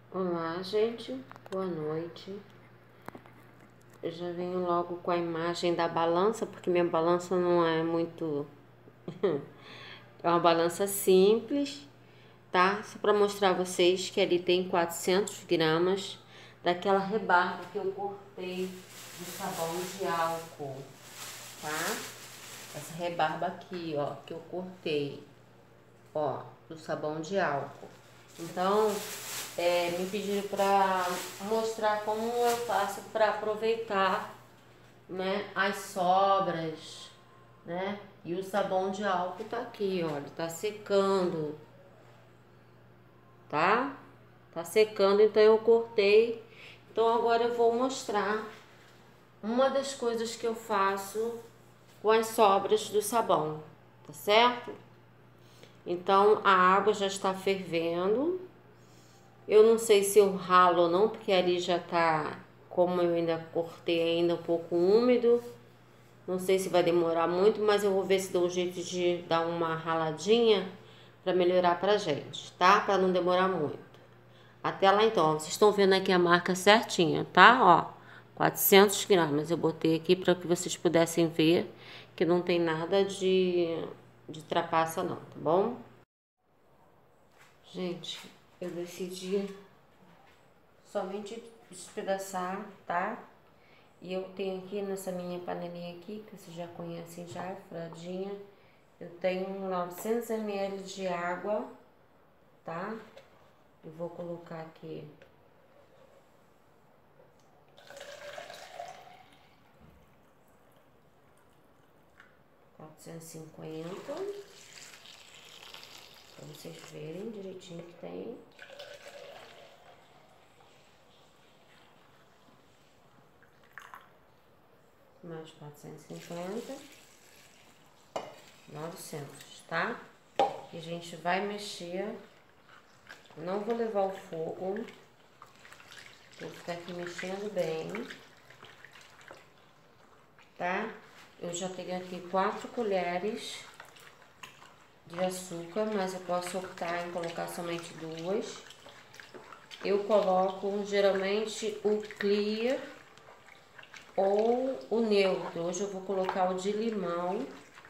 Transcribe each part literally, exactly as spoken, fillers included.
Olá, gente, boa noite. Eu já venho logo com a imagem da balança, porque minha balança não é muito... é uma balança simples, tá? Só para mostrar a vocês que ali tem quatrocentos gramas daquela rebarba que eu cortei de sabão de álcool, tá? Essa rebarba aqui, ó, que eu cortei, ó, do sabão de álcool. Então, é, me pediram para mostrar como eu faço para aproveitar, né, as sobras, né? E o sabão de álcool tá aqui, olha, tá secando, tá? Tá secando, então eu cortei. Então agora eu vou mostrar uma das coisas que eu faço com as sobras do sabão, tá certo? Então a água já está fervendo. Eu não sei se eu ralo ou não, porque ali já tá, como eu ainda cortei ainda um pouco úmido. Não sei se vai demorar muito, mas eu vou ver se dou um jeito de dar uma raladinha para melhorar pra gente, tá? Para não demorar muito. Até lá então, vocês estão vendo aqui a marca certinha, tá? Ó, quatrocentos gramas eu botei aqui para que vocês pudessem ver que não tem nada de, de trapaça não, tá bom? Gente, eu decidi somente despedaçar, tá? E eu tenho aqui nessa minha panelinha aqui, que vocês já conhecem já, furadinha, eu tenho novecentos mililitros de água, tá? Eu vou colocar aqui quatrocentos e cinquenta, pra vocês verem direitinho que tem. Mais quatrocentos e cinquenta, novecentos, tá? E a gente vai mexer, não vou levar o fogo, vou ficar aqui mexendo bem, tá? Eu já tenho aqui quatro colheres de açúcar, mas eu posso optar em colocar somente duas. Eu coloco geralmente o clear ou o neutro. Hoje eu vou colocar o de limão.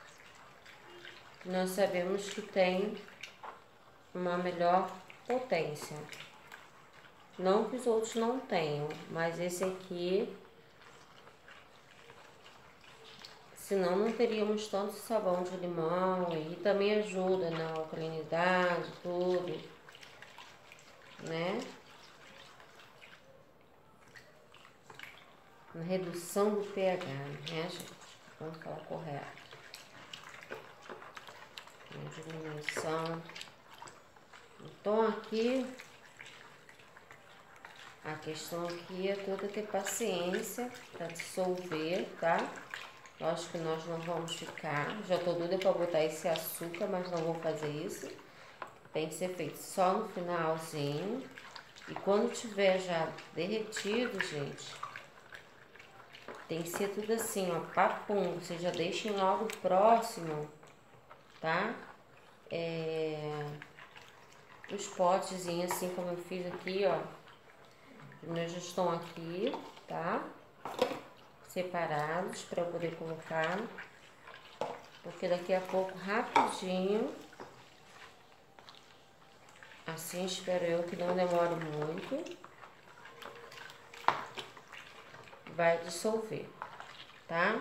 Nós sabemos que tem uma melhor potência. Não que os outros não tenham, mas esse aqui, senão não teríamos tanto sabão de limão, e também ajuda na alcalinidade, tudo, né? Na redução do pH, né, gente? Vamos falar correto. Diminuição. Então aqui, a questão aqui é toda ter paciência para dissolver, tá? Lógico que nós não vamos ficar, já tô doida para botar esse açúcar, mas não vou fazer isso. Tem que ser feito só no finalzinho. E quando tiver já derretido, gente, tem que ser tudo assim, ó, papum. Vocês já deixem logo próximo, tá? É, os potezinhos, assim como eu fiz aqui, ó. Os meus já estão aqui, tá? Separados para eu poder colocar. Porque daqui a pouco, rapidinho, assim espero eu que não demore muito, vai dissolver, tá?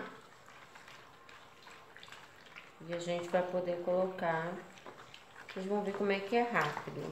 E a gente vai poder colocar. Vocês vão ver como é que é rápido.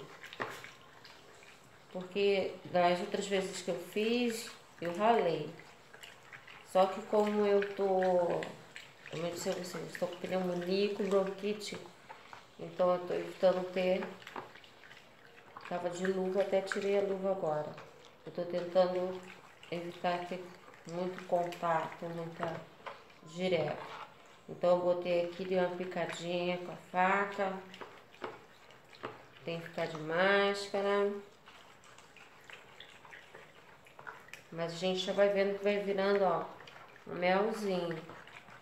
Porque das outras vezes que eu fiz, eu ralei. Só que como eu tô, como eu disse a vocês, estou com pneumonia, com bronquite, então eu tô evitando ter. Tava de luva, até tirei a luva agora. Eu tô tentando evitar ter muito contato, muita direto. Então eu botei aqui, dei uma picadinha com a faca. Tem que ficar de máscara. Mas a gente já vai vendo que vai virando, ó, um melzinho.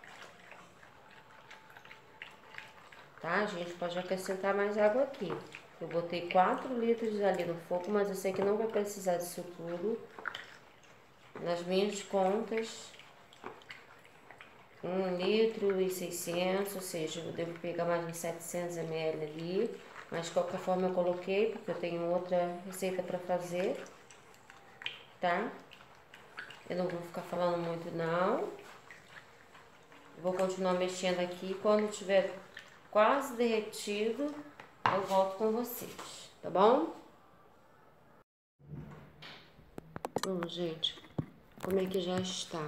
Tá? A gente pode acrescentar mais água aqui. Eu botei quatro litros ali no fogo, mas eu sei que não vai precisar disso tudo. Nas minhas contas, um litro e seiscentos, ou seja, eu devo pegar mais uns setecentos mililitros ali. Mas de qualquer forma eu coloquei, porque eu tenho outra receita para fazer, tá? Eu não vou ficar falando muito não. Vou continuar mexendo aqui. Quando tiver quase derretido, eu volto com vocês, tá bom? Bom, gente, como é que já está?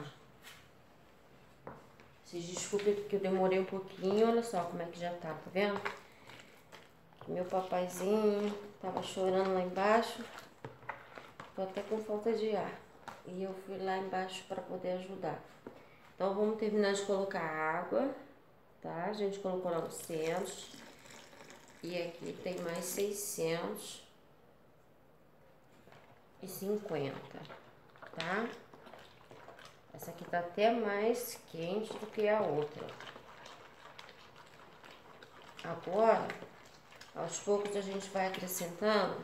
Vocês desculpem porque eu demorei um pouquinho, olha só como é que já tá, tá vendo? Meu papaizinho tava chorando lá embaixo, tô até com falta de ar. E eu fui lá embaixo para poder ajudar. Então vamos terminar de colocar água, tá? A gente colocou novecentos. E aqui tem mais seiscentos e cinquenta, tá? Essa aqui tá até mais quente do que a outra. Agora, aos poucos a gente vai acrescentando,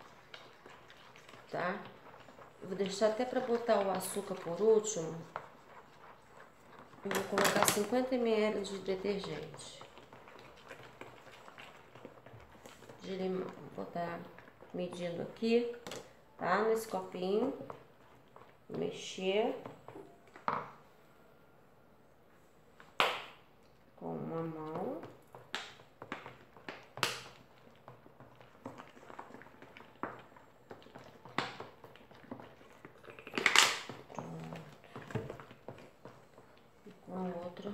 tá? Eu vou deixar até para botar o açúcar por último. Eu vou colocar cinquenta mililitros de detergente de limão. Vou botar medindo aqui, tá? Nesse copinho. Mexer com uma mão. E com a outra.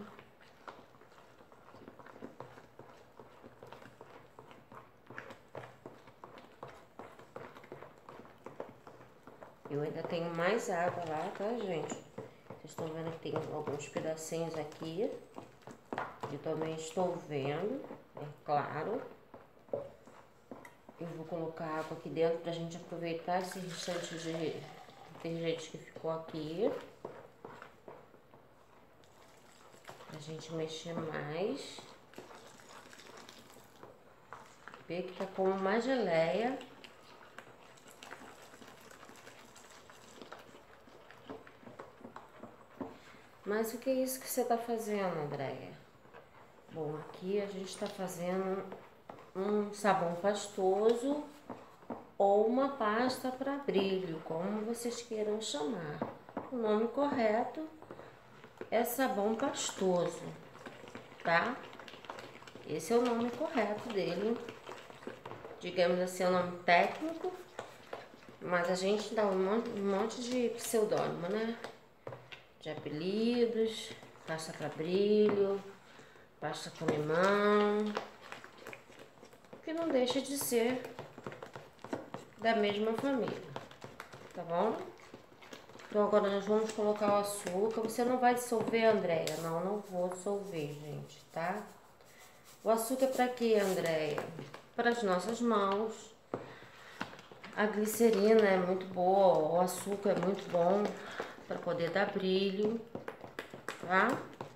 Eu ainda tenho mais água lá, tá, gente? Vocês estão vendo que tem alguns pedacinhos aqui. Eu também estou vendo, é claro. Eu vou colocar água aqui dentro pra gente aproveitar esse restante de detergente que ficou aqui. Pra gente mexer mais. Vê que tá como uma geleia. Mas o que é isso que você tá fazendo, Andréia? Bom, aqui a gente tá fazendo um sabão pastoso ou uma pasta para brilho, como vocês queiram chamar. O nome correto é sabão pastoso, tá? Esse é o nome correto dele. Digamos assim, é o nome técnico, mas a gente dá um monte, um monte de pseudônimo, né? De apelidos, pasta para brilho, pasta com limão, que não deixa de ser da mesma família, tá bom? Então agora nós vamos colocar o açúcar. Você não vai dissolver, Andréia? Não, não vou dissolver, gente, tá? O açúcar é para quê, Andréia? Para as nossas mãos. A glicerina é muito boa, o açúcar é muito bom para poder dar brilho, tá?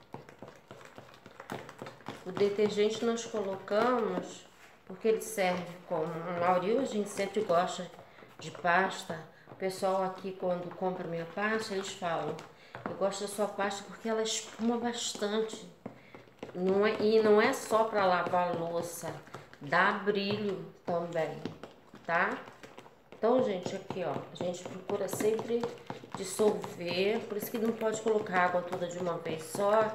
O detergente nós colocamos porque ele serve como... A maioria a gente sempre gosta de pasta. O pessoal aqui, quando compra minha pasta, eles falam: eu gosto da sua pasta porque ela espuma bastante. Não é, e não é só para lavar a louça, dá brilho também, tá? Então, gente, aqui, ó, a gente procura sempre dissolver, por isso que não pode colocar água toda de uma vez só.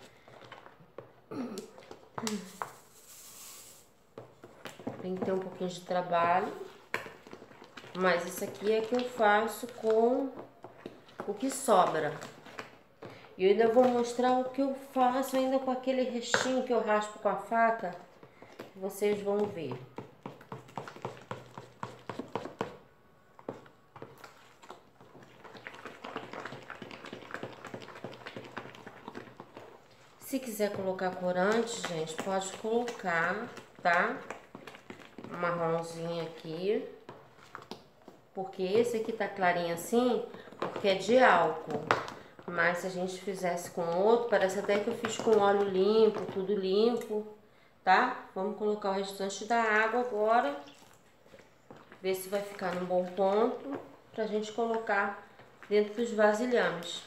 Tem que ter um pouquinho de trabalho, mas isso aqui é que eu faço com o que sobra. E eu ainda vou mostrar o que eu faço ainda com aquele restinho que eu raspo com a faca, vocês vão ver. Se quiser colocar corante, gente, pode colocar, tá? Um marronzinho aqui. Porque esse aqui tá clarinho assim, porque é de álcool. Mas se a gente fizesse com outro, parece até que eu fiz com óleo limpo, tudo limpo, tá? Vamos colocar o restante da água agora. Ver se vai ficar num bom ponto pra gente colocar dentro dos vasilhames.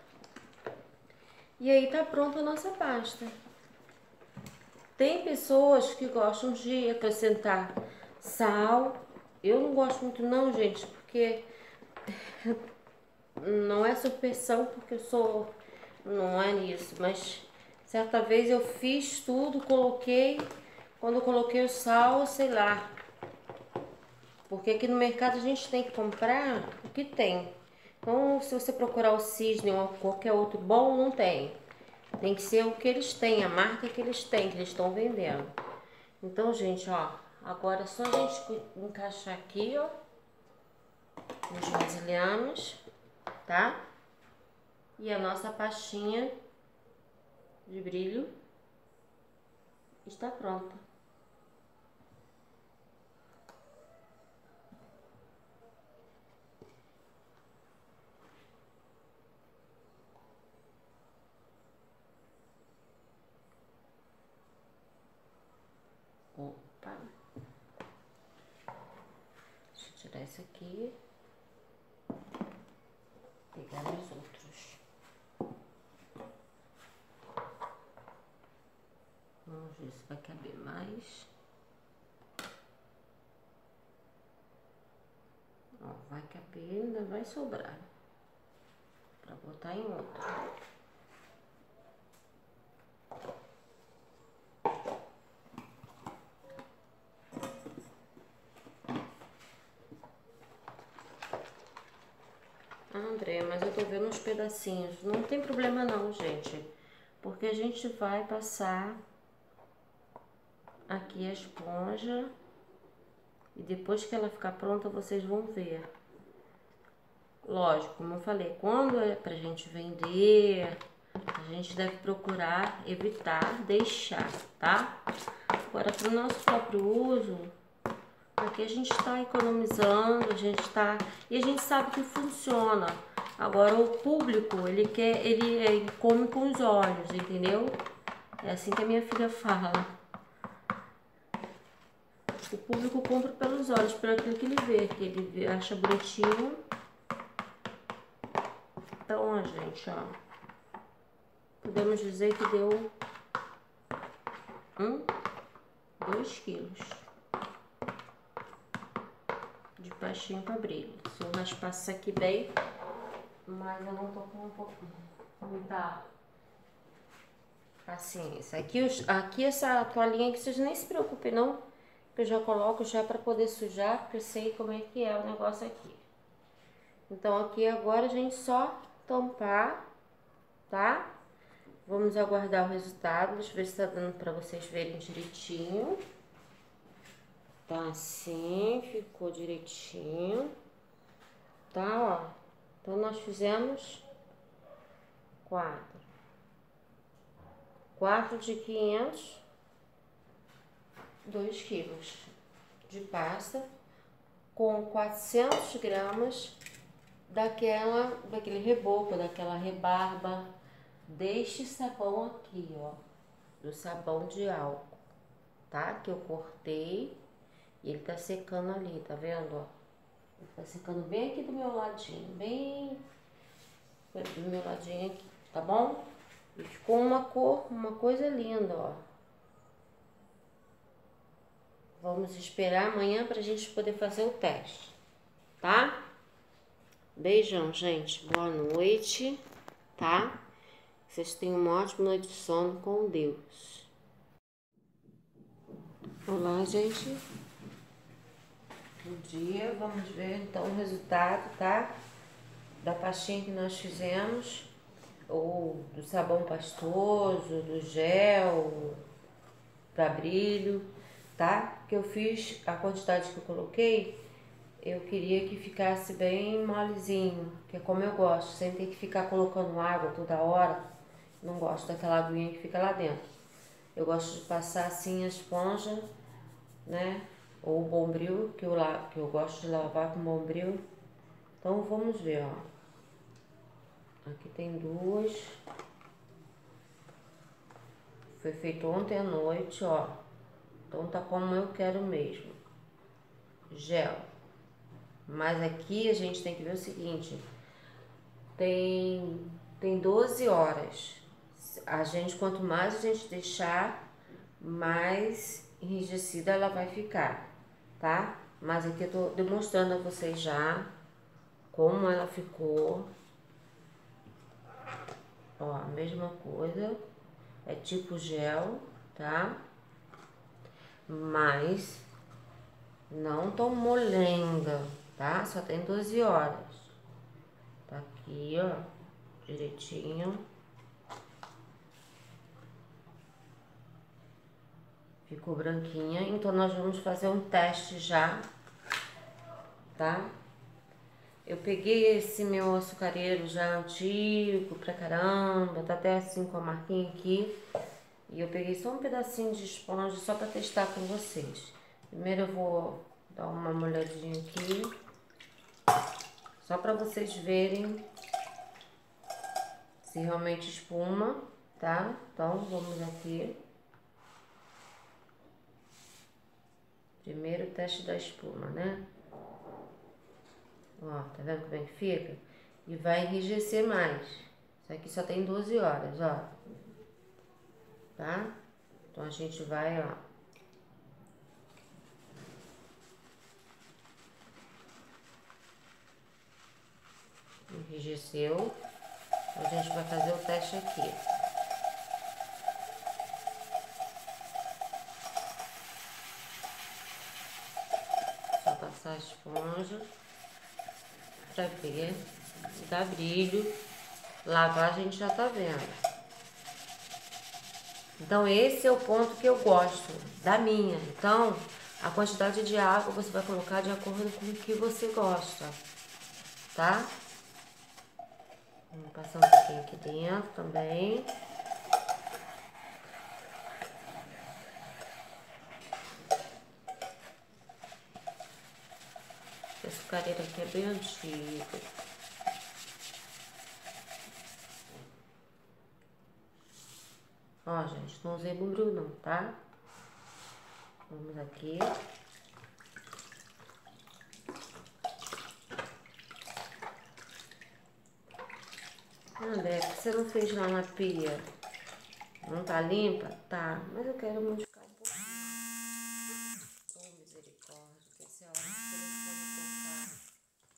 E aí tá pronta a nossa pasta. Tem pessoas que gostam de acrescentar sal. Eu não gosto muito não, gente, porque não é superstição, porque eu sou... Não é nisso, mas certa vez eu fiz tudo, coloquei... Quando eu coloquei o sal, sei lá. Porque aqui no mercado a gente tem que comprar o que tem. Então, se você procurar o Cisne ou qualquer outro bom, não tem. Tem que ser o que eles têm, a marca que eles têm, que eles estão vendendo. Então, gente, ó, agora é só a gente encaixar aqui, ó, nos vasilhames, tá? E a nossa pastinha de brilho está pronta. Opa. Deixa eu tirar esse aqui. Pegar os outros. Vamos ver se vai caber mais. Ó, vai caber, ainda vai sobrar. Pra botar em outro. Ah, André, mas eu tô vendo uns pedacinhos. Não tem problema não, gente. Porque a gente vai passar aqui a esponja. E depois que ela ficar pronta, vocês vão ver. Lógico, como eu falei, quando é pra gente vender, a gente deve procurar evitar deixar, tá? Agora, pro nosso próprio uso, aqui a gente tá economizando, a gente tá... E a gente sabe que funciona. Agora, o público, ele quer, ele, ele come com os olhos, entendeu? É assim que a minha filha fala. O público compra pelos olhos, por aquilo que ele vê, que ele acha bonitinho. Então, ó, gente, ó. Podemos dizer que deu um, dois quilos de pastinha para brilho. Se eu raspar isso aqui bem, mas eu não tô com um pouco muita paciência. Aqui, os, aqui essa toalhinha aqui, vocês nem se preocupem não, que eu já coloco já para poder sujar, porque eu sei como é que é o negócio aqui. Então aqui agora a gente só tampar, tá? Vamos aguardar o resultado, deixa eu ver se tá dando para vocês verem direitinho. Tá assim, ficou direitinho, tá, ó. Então nós fizemos quatro. Quatro de quinhentos, dois quilos de pasta com quatrocentos gramas daquela, daquele reboco, daquela rebarba deste sabão aqui, ó, do sabão de álcool, tá? Que eu cortei e ele tá secando ali, tá vendo, ó? Ele tá secando bem aqui do meu ladinho, bem do meu ladinho aqui, tá bom? E ficou uma cor, uma coisa linda, ó. Vamos esperar amanhã pra gente poder fazer o teste, tá? Beijão, gente. Boa noite, tá? Vocês tenham uma ótima noite de sono com Deus. Olá, gente. Bom dia. Vamos ver então o resultado, tá? Da pastinha que nós fizemos, ou do sabão pastoso, do gel para brilho, tá? Que eu fiz, a quantidade que eu coloquei, eu queria que ficasse bem molezinho, que é como eu gosto, sem ter que ficar colocando água toda hora. Não gosto daquela aguinha que fica lá dentro. Eu gosto de passar assim a esponja, né? Ou o bombril, que eu, que eu gosto de lavar com bombril. Então vamos ver, ó. Aqui tem duas. Foi feito ontem à noite, ó. Então tá como eu quero mesmo. Gel. Mas aqui a gente tem que ver o seguinte. Tem, tem doze horas. A gente, quanto mais a gente deixar, mais enrijecida ela vai ficar, tá? Mas aqui eu tô demonstrando a vocês já como ela ficou. Ó, a mesma coisa. É tipo gel, tá? Mas não tão molenga, tá? Só tem doze horas. Tá aqui, ó, direitinho. Ficou branquinha. Então, nós vamos fazer um teste já, tá? Eu peguei esse meu açucareiro já antigo pra caramba, tá até assim com a marquinha aqui. E eu peguei só um pedacinho de esponja só pra testar com vocês. Primeiro eu vou dar uma molhadinha aqui, só pra vocês verem se realmente espuma, tá? Então, vamos aqui. Primeiro teste da espuma, né? Ó, tá vendo como é que fica? E vai enrijecer mais. Isso aqui só tem doze horas, ó. Tá? Então a gente vai, ó. Enrijeceu. A gente vai fazer o teste aqui. Só passar a esponja pra ver, dá brilho. Lavar a gente já tá vendo. Então esse é o ponto que eu gosto da minha. Então a quantidade de água você vai colocar de acordo com o que você gosta, tá? Vamos passar um pouquinho aqui dentro também. Esse açucareiro aqui é bem antigo. Ó, gente, não usei bombril não, tá? Vamos aqui. André, por que você não fez lá na pia? Não tá limpa? Tá, mas eu quero modificar um pouquinho. Oh, misericórdia, tem que ser a hora que o telefone tocar.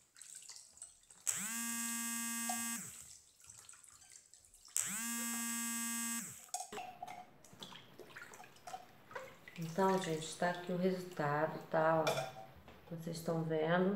Então, gente, tá aqui o resultado, tá? Ó, vocês estão vendo.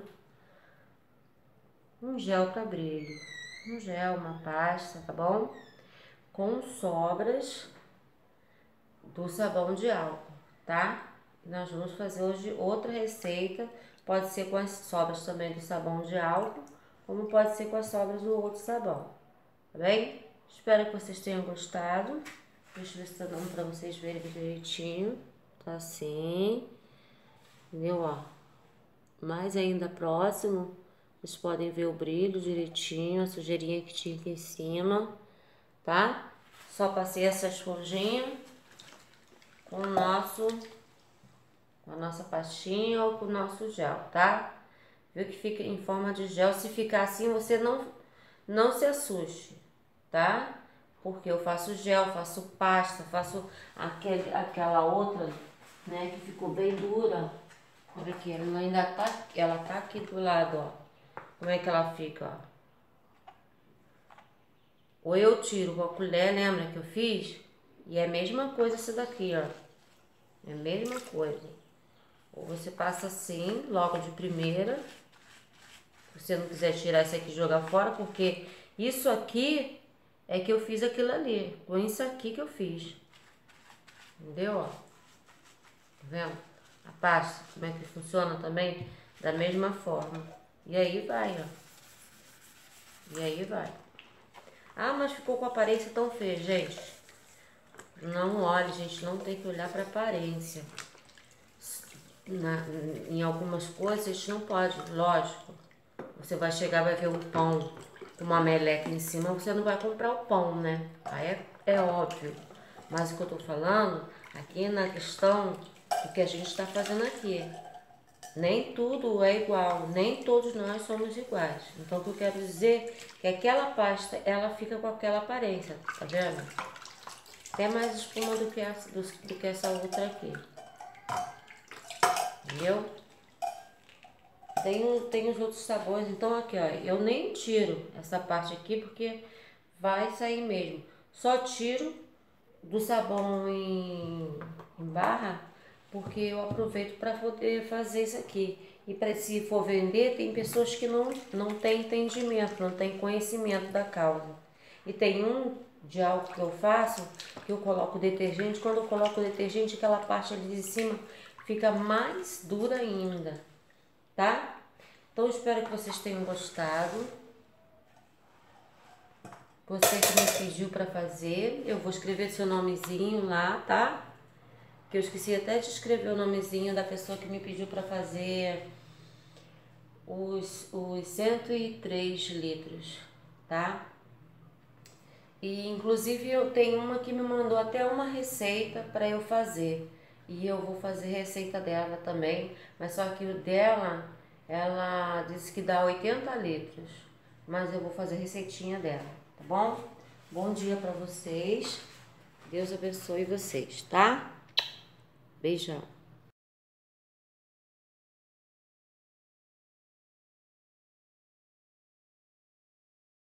Um gel pra brilho. Um gel, uma pasta, tá bom? Com sobras do sabão de álcool, tá? Nós vamos fazer hoje outra receita. Pode ser com as sobras também do sabão de álcool, como pode ser com as sobras do outro sabão, tá bem? Espero que vocês tenham gostado. Deixa eu ver se tá dando pra vocês verem direitinho. Tá assim, entendeu? Ó, mais ainda próximo, vocês podem ver o brilho direitinho, a sujeirinha que tinha aqui em cima, tá? Só passei essa esponjinha com o nosso, com a nossa pastinha ou com o nosso gel, tá? Viu que fica em forma de gel. Se ficar assim, você não, não se assuste, tá? Porque eu faço gel, faço pasta, faço aquele, aquela outra, né, que ficou bem dura. Olha aqui, ela ainda tá, ela tá aqui do lado, ó. Como é que ela fica, ó. Ou eu tiro com a colher, lembra que eu fiz? E é a mesma coisa essa daqui, ó. É a mesma coisa. Ou você passa assim, logo de primeira. Se você não quiser tirar isso aqui e jogar fora, porque isso aqui é que eu fiz aquilo ali. Com isso aqui que eu fiz. Entendeu, ó? Tá vendo? A pasta, como é que funciona também? Da mesma forma. E aí vai, ó. E aí vai. Ah, mas ficou com a aparência tão feia, gente. Não olhe, gente. Não tem que olhar pra aparência. Na, em algumas coisas, a gente não pode. Lógico. Você vai chegar, vai ver um pão com uma meleca em cima. Você não vai comprar o pão, né? Aí é, é óbvio. Mas o que eu tô falando aqui na questão do que a gente está fazendo aqui. Nem tudo é igual, nem todos nós somos iguais. Então, o que eu quero dizer é que aquela pasta, ela fica com aquela aparência, tá vendo? Até mais espuma do que essa, do, do que essa outra aqui. Entendeu? Tem, tem os outros sabores, então aqui, ó, eu nem tiro essa parte aqui porque vai sair mesmo. Só tiro do sabão em, em barra porque eu aproveito para poder fazer isso aqui. E para se for vender, tem pessoas que não, não têm entendimento, não têm conhecimento da causa. E tem um de algo que eu faço, que eu coloco detergente. Quando eu coloco detergente, aquela parte ali de cima fica mais dura ainda, tá? Então, espero que vocês tenham gostado. Você que me pediu para fazer, eu vou escrever seu nomezinho lá, tá? Que eu esqueci até de escrever o nomezinho da pessoa que me pediu para fazer os, os cento e três litros, tá? E inclusive eu tenho uma que me mandou até uma receita para eu fazer. E eu vou fazer receita dela também, mas só que o dela, ela disse que dá oitenta litros. Mas eu vou fazer receitinha dela, tá bom? Bom dia para vocês. Deus abençoe vocês, tá? Beijão.